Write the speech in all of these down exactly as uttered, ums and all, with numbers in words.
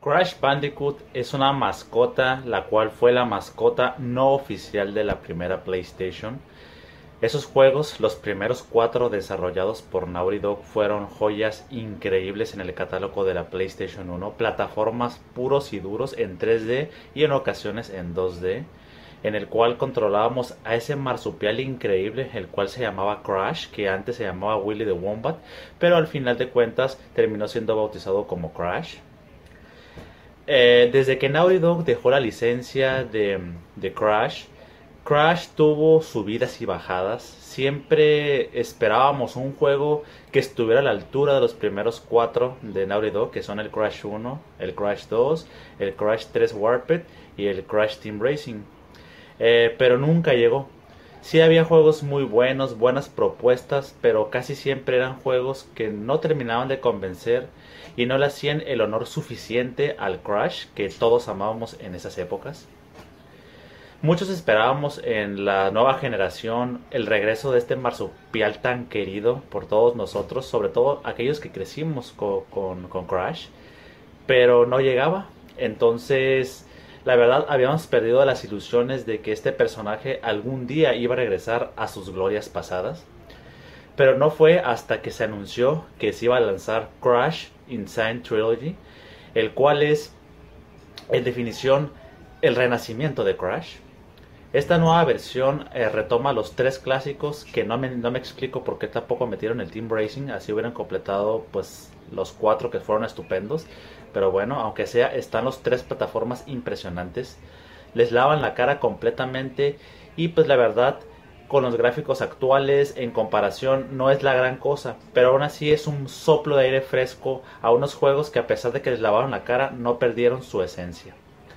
Crash Bandicoot es una mascota, la cual fue la mascota no oficial de la primera PlayStation. Esos juegos, los primeros cuatro desarrollados por Naughty Dog, fueron joyas increíbles en el catálogo de la PlayStation uno, plataformas puros y duros en tres D y en ocasiones en dos D, en el cual controlábamos a ese marsupial increíble, el cual se llamaba Crash, que antes se llamaba Willy the Wombat, pero al final de cuentas terminó siendo bautizado como Crash. Eh, desde que Naughty Dog dejó la licencia de, de Crash, Crash tuvo subidas y bajadas. Siempre esperábamos un juego que estuviera a la altura de los primeros cuatro de Naughty Dog, que son el Crash uno, el Crash dos, el Crash tres Warped y el Crash Team Racing. Eh, pero nunca llegó. Sí había juegos muy buenos, buenas propuestas, pero casi siempre eran juegos que no terminaban de convencer y no le hacían el honor suficiente al Crash que todos amábamos en esas épocas. Muchos esperábamos en la nueva generación el regreso de este marsupial tan querido por todos nosotros, sobre todo aquellos que crecimos con, con, con Crash, pero no llegaba. Entonces, la verdad, habíamos perdido las ilusiones de que este personaje algún día iba a regresar a sus glorias pasadas. Pero no fue hasta que se anunció que se iba a lanzar Crash Insane Trilogy, el cual es, en definición, el renacimiento de Crash. Esta nueva versión eh, retoma los tres clásicos, que no me, no me explico por qué tampoco metieron el Team Racing, así hubieran completado pues los cuatro que fueron estupendos. Pero bueno, aunque sea, están los tres plataformas impresionantes, les lavan la cara completamente y pues la verdad, con los gráficos actuales en comparación no es la gran cosa, pero aún así es un soplo de aire fresco a unos juegos que, a pesar de que les lavaron la cara, no perdieron su esencia.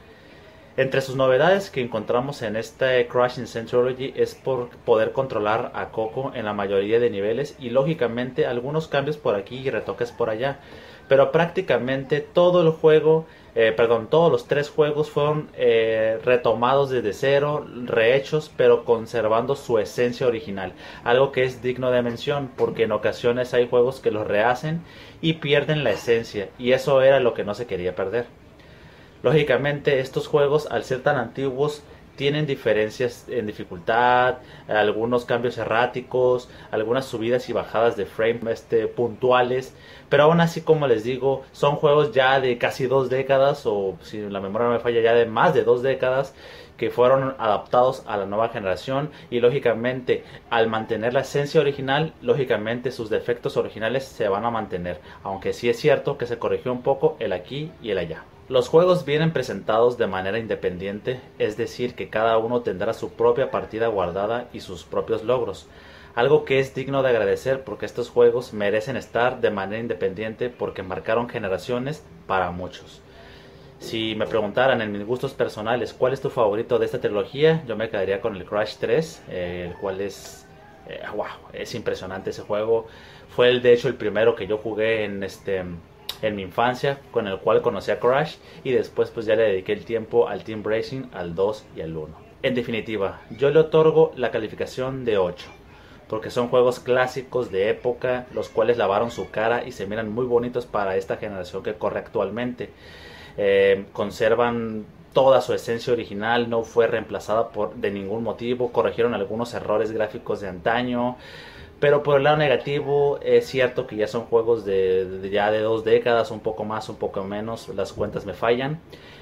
Entre sus novedades que encontramos en este Crash Insane Trilogy es por poder controlar a Coco en la mayoría de niveles y lógicamente algunos cambios por aquí y retoques por allá. Pero prácticamente todo el juego, eh, perdón, todos los tres juegos fueron eh, retomados desde cero, rehechos, pero conservando su esencia original. Algo que es digno de mención, porque en ocasiones hay juegos que los rehacen y pierden la esencia, y eso era lo que no se quería perder. Lógicamente, estos juegos, al ser tan antiguos, tienen diferencias en dificultad, algunos cambios erráticos, algunas subidas y bajadas de frame este, puntuales, pero aún así, como les digo, son juegos ya de casi dos décadas, o si la memoria no me falla, ya de más de dos décadas, que fueron adaptados a la nueva generación, y lógicamente, al mantener la esencia original, lógicamente sus defectos originales se van a mantener, aunque sí es cierto que se corrigió un poco el aquí y el allá. Los juegos vienen presentados de manera independiente, es decir, que cada uno tendrá su propia partida guardada y sus propios logros, algo que es digno de agradecer porque estos juegos merecen estar de manera independiente porque marcaron generaciones para muchos. Si me preguntaran en mis gustos personales cuál es tu favorito de esta trilogía, yo me quedaría con el Crash tres, eh, el cual es, eh, wow, es impresionante ese juego. Fue el, de hecho el primero que yo jugué en este... en mi infancia, con el cual conocí a Crash, y después pues ya le dediqué el tiempo al Team Racing, al dos y al uno. En definitiva, yo le otorgo la calificación de ocho, porque son juegos clásicos de época, los cuales lavaron su cara y se miran muy bonitos para esta generación que corre actualmente. Eh, conservan toda su esencia original, no fue reemplazada por, de ningún motivo, corrigieron algunos errores gráficos de antaño. Pero por el lado negativo, es cierto que ya son juegos de, de ya de dos décadas, un poco más, un poco menos, las cuentas me fallan.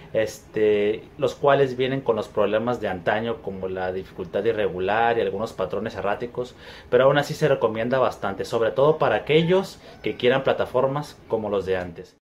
Este, los cuales vienen con los problemas de antaño, como la dificultad irregular y algunos patrones erráticos, pero aún así se recomienda bastante, sobre todo para aquellos que quieran plataformas como los de antes.